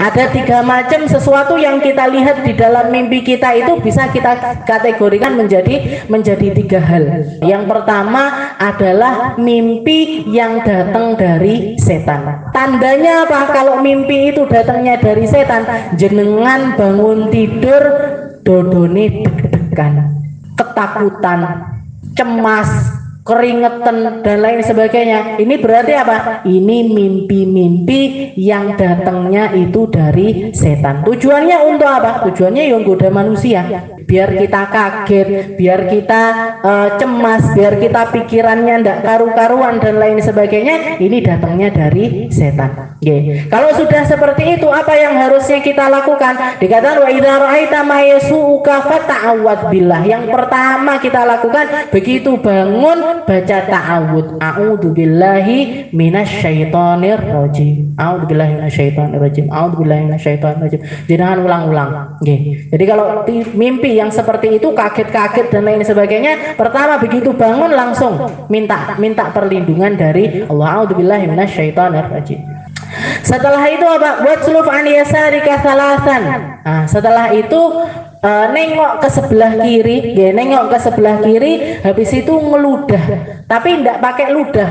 Ada 3 macam sesuatu yang kita lihat di dalam mimpi kita itu bisa kita kategorikan menjadi 3 hal. Yang pertama adalah mimpi yang datang dari setan. Tandanya apa? Kalau mimpi itu datangnya dari setan, jenengan bangun tidur dodone deg-degan, ketakutan, cemas, keringetan dan lain sebagainya. Ini berarti apa? Ini mimpi-mimpi yang datangnya itu dari setan. Tujuannya untuk apa? Tujuannya yang goda manusia, biar kita kaget, biar kita cemas, biar kita pikirannya ndak karu-karuan dan lain sebagainya. Ini datangnya dari setan. Kalau sudah seperti itu, apa yang harusnya kita lakukan? Dikatakan wa idza ra'aita ma yasu'uka fata'awwad billah. Yang pertama kita lakukan begitu bangun, baca ta'awud. A'udzubillahi minasyaitonir rajim. A'udzubillahi minasyaitonir rajim. A'udzubillahi minasyaitonir rajim. Jangan ulang-ulang. Jadi kalau mimpi yang seperti itu kaget-kaget dan lain sebagainya, pertama begitu bangun langsung minta perlindungan dari Allah. A'udzubillahi minasyaitonir rajim. Setelah itu apa? Watsluf an yasarika salasan. Nah, setelah itu nengok ke sebelah kiri, nengok ke sebelah kiri, habis itu ngeludah, tapi tidak pakai ludah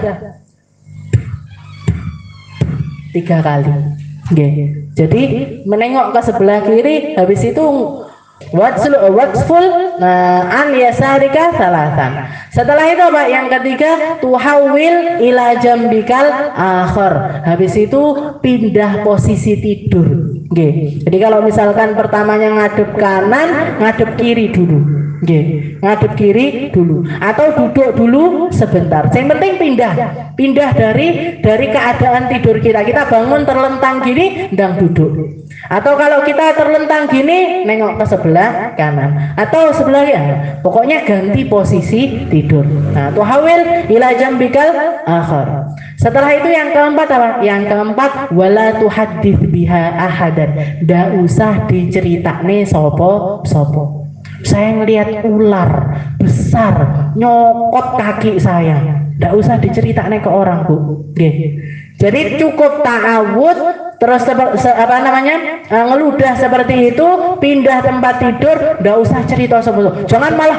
3 kali. Jadi menengok ke sebelah kiri, habis itu watful an yasarika salasan. Setelah itu apa? Yang ketiga, tuhawil ila jambikal akhir. Habis itu pindah posisi tidur. Jadi kalau misalkan pertamanya ngadep kanan, ngadep kiri dulu. Ngadep kiri dulu atau duduk dulu sebentar. Yang penting pindah dari keadaan tidur kita. Kita bangun terlentang gini, ndang duduk. Atau kalau kita terlentang gini, nengok ke sebelah kanan atau sebelah pokoknya ganti posisi tidur. Nah, tuhawil ila jambikal akhir. Setelah itu yang keempat apa? Yang keempat, wala tuhaddits biha ahadan. Ndak usah diceritakne sopo. Saya ngelihat ular besar nyokot kaki saya. Ndak usah diceritakne ke orang, Bu. Jadi cukup ta'awud, terus ngeludah seperti itu, pindah tempat tidur, ndak usah cerita sebelum. Jangan malah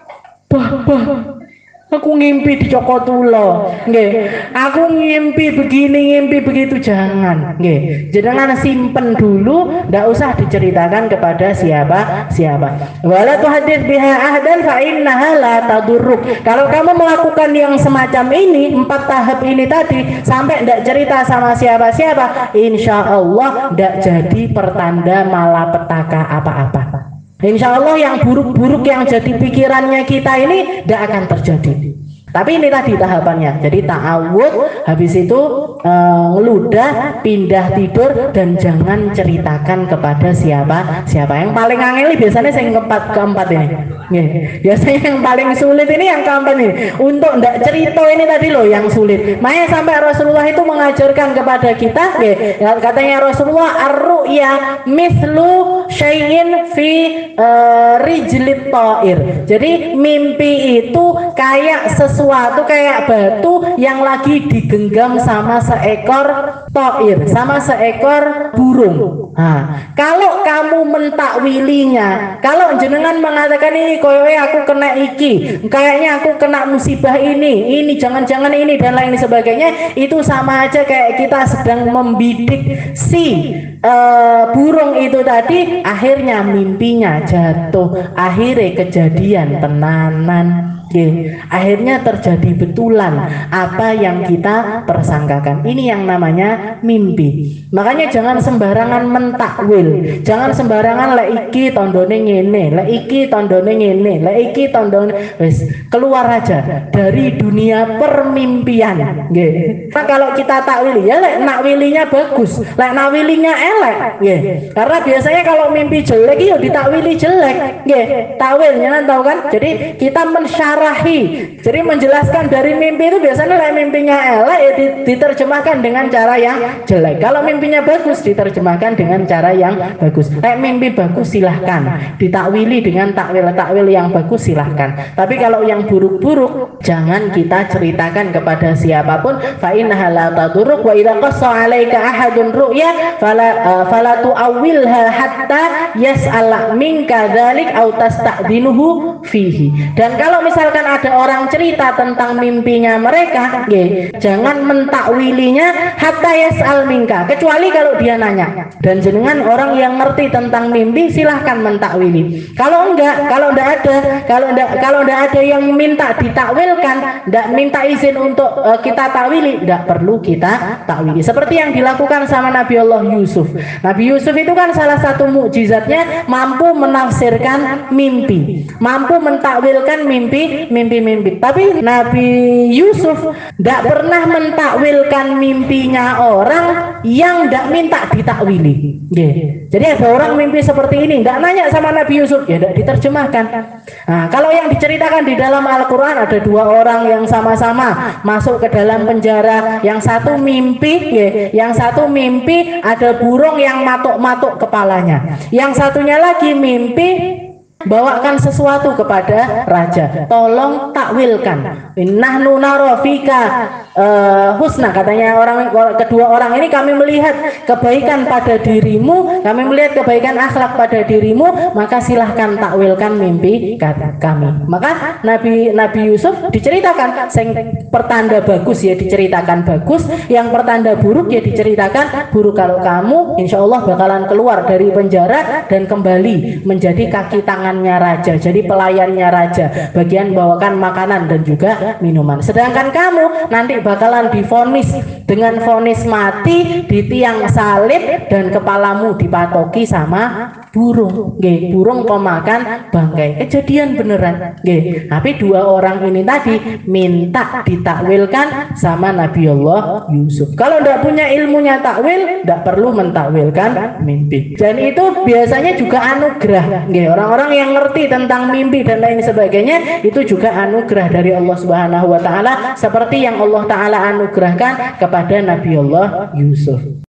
aku ngimpi dicokot ulo, aku ngimpi begini, ngimpi begitu, jangan, jangan simpen dulu, ndak usah diceritakan kepada siapa. Wala tuhaddits biha ahdan fa innaha la tadurruk. Kalau kamu melakukan yang semacam ini, 4 tahap ini tadi, sampai ndak cerita sama siapa-siapa, insya Allah ndak jadi pertanda malapetaka apa-apa. Insya Allah yang buruk-buruk yang jadi pikirannya kita ini tidak akan terjadi. Tapi ini tadi tahapannya. Jadi ta'awud, habis itu ngeludah, pindah tidur, dan jangan ceritakan kepada siapa. Yang paling angel biasanya yang keempat ini. Biasanya yang paling sulit ini yang keempat ini. Untuk ndak cerita ini tadi loh yang sulit. Makanya sampai Rasulullah itu mengajarkan kepada kita, katanya Rasulullah, ar-ru'ya mithlu syai'in fi rijlit ta'ir. Jadi mimpi itu kayak sesuatu, kayak batu yang lagi digenggam sama seekor ta'ir, sama seekor burung. Nah, kalau kamu mentakwilinya, kalau jenengan mengatakan ini koyoke aku kena iki, kayaknya aku kena musibah ini jangan-jangan ini dan lain sebagainya, itu sama aja kayak kita sedang membidik si burung itu tadi, akhirnya mimpinya jatuh, akhirnya kejadian tenanan. Akhirnya terjadi betulan apa yang kita persangkakan. Ini yang namanya mimpi. Makanya jangan sembarangan mentakwil, jangan sembarangan lek iki tandone ngene, lek iki tandone ngene, lek iki tandone wis keluar aja dari dunia permimpian. Nah, kalau kita takwil ya lek nakwilinya bagus, lek nakwilinya elek, karena biasanya kalau mimpi jelek itu ditakwili jelek, takwilnya tahu kan. Jadi kita jadi menjelaskan dari mimpi itu biasanya mimpinya elek ya diterjemahkan dengan cara yang jelek. Kalau mimpi mimpinya bagus, diterjemahkan dengan cara yang bagus. Mimpi bagus silahkan ditakwili dengan takwil yang bagus, silahkan. Tapi kalau yang buruk-buruk jangan kita ceritakan kepada siapapun. Fa innaha la tadurruk wa idza qassa 'alaika ahadun ru'ya fala tu'awwilha hatta yas'ala minka dzalik aw tasta'dinuhu fihi. Dan kalau misalkan ada orang cerita tentang mimpinya mereka, jangan mentakwilinya hatta yas'al minka, kecuali kalau dia nanya. Dan jenengan orang yang ngerti tentang mimpi, silahkan mentakwili. Kalau enggak ada yang minta ditakwilkan, enggak minta izin untuk kita takwili, enggak perlu kita takwili. Seperti yang dilakukan sama Nabi Allah Yusuf. Nabi Yusuf itu kan salah satu mukjizatnya mampu menafsirkan mimpi, mampu mentakwilkan mimpi. Tapi Nabi Yusuf enggak pernah mentakwilkan mimpinya orang yang enggak minta ditakwili. Jadi ada orang mimpi seperti ini, enggak nanya sama Nabi Yusuf, ya enggak diterjemahkan. Nah, kalau yang diceritakan di dalam Al-Quran ada dua orang yang sama-sama masuk ke dalam penjara. Yang satu mimpi ada burung yang matuk-matuk kepalanya. Yang satunya lagi mimpi bawakan sesuatu kepada raja, tolong takwilkan. Nahnu nara fika husna, katanya kedua orang ini, kami melihat kebaikan pada dirimu, kami melihat kebaikan akhlak pada dirimu, maka silahkan takwilkan mimpi kami. Maka Nabi Yusuf diceritakan yang pertanda bagus ya diceritakan bagus, yang pertanda buruk ya diceritakan buruk. Kalau kamu insya Allah bakalan keluar dari penjara dan kembali menjadi kaki tangannya raja, jadi pelayannya raja, bagian bawakan makanan dan juga minuman. Sedangkan kamu nanti bakalan divonis dengan vonis mati di tiang salib dan kepalamu dipatoki sama burung, burung pemakan bangkai. Kejadian beneran, tapi dua orang ini tadi minta ditakwilkan sama Nabi Allah Yusuf. Kalau tidak punya ilmunya takwil, tidak perlu mentakwilkan mimpi. Dan itu biasanya juga anugerah. Orang-orang yang ngerti tentang mimpi dan lain sebagainya, itu juga anugerah dari Allah Subhanahu wa Ta'ala, seperti yang Allah Ta'ala anugerahkan kepada Nabi Allah Yusuf.